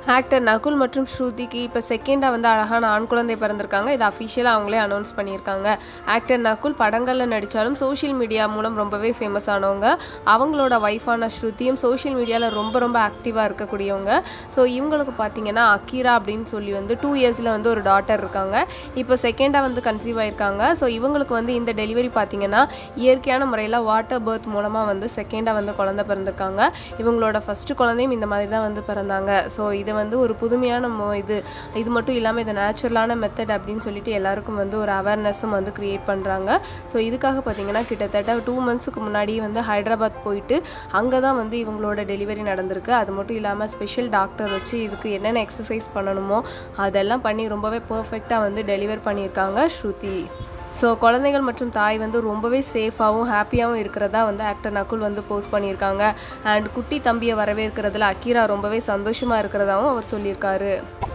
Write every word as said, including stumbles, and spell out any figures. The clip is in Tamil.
ஆக்டர் நகுல் மற்றும் ஸ்ருதிக்கு இப்போ செகண்டாக வந்து அழகான ஆண் குழந்தை பிறந்திருக்காங்க. இது அஃபிஷியலாக அவங்களே அனௌன்ஸ் பண்ணியிருக்காங்க. ஆக்டர் நகுல் படங்களில் நடித்தாலும் சோஷியல் மீடியா மூலம் ரொம்பவே ஃபேமஸ் ஆனவங்க. அவங்களோட ஒய்ஃபான ஸ்ருதியும் சோஷியல் மீடியாவில் ரொம்ப ரொம்ப ஆக்டிவாக இருக்கக்கூடியவங்க. ஸோ இவங்களுக்கு பார்த்தீங்கன்னா அக்கீரா அப்படின்னு சொல்லி வந்து டூ இயர்ஸில் வந்து ஒரு டாட்டர் இருக்காங்க. இப்போ செகண்டாக வந்து கன்சீவ் ஆயிருக்காங்க. ஸோ இவங்களுக்கு வந்து இந்த டெலிவரி பார்த்தீங்கன்னா இயற்கையான முறையில் வாட்டர் பர்த் மூலமாக வந்து செகண்டாக வந்து குழந்தை பிறந்திருக்காங்க. இவங்களோட ஃபஸ்ட்டு குழந்தையும் இந்த மாதிரி தான் வந்து பிறந்தாங்க. ஸோ இது வந்து ஒரு புதுமையான இது இது மட்டும் இல்லாமல் இது நேச்சுரலான மெத்தட் அப்படின்னு சொல்லிட்டு எல்லாருக்கும் வந்து ஒரு அவேர்னஸும் வந்து கிரியேட் பண்ணுறாங்க. ஸோ இதுக்காக பார்த்தீங்கன்னா கிட்டத்தட்ட டூ மந்த்ஸுக்கு முன்னாடி வந்து ஹைதராபாத் போயிட்டு அங்கே தான் வந்து இவங்களோட டெலிவரி நடந்திருக்கு. அது மட்டும் இல்லாமல் ஸ்பெஷல் டாக்டர் வச்சு இதுக்கு என்னென்ன எக்ஸசைஸ் பண்ணணுமோ அதெல்லாம் பண்ணி ரொம்பவே பர்ஃபெக்டாக வந்து டெலிவர் பண்ணியிருக்காங்க ஸ்ருதி. ஸோ குழந்தைகள் மற்றும் தாய் வந்து ரொம்பவே சேஃபாகவும் ஹாப்பியாகவும் இருக்கிறதா வந்து ஆக்டர் நகுல் வந்து போஸ்ட் பண்ணியிருக்காங்க. அண்ட் குட்டி தம்பியை வரவேற்கிறதுல அக்கீரா ரொம்பவே சந்தோஷமாக இருக்கிறதாகவும் அவர் சொல்லியிருக்காரு.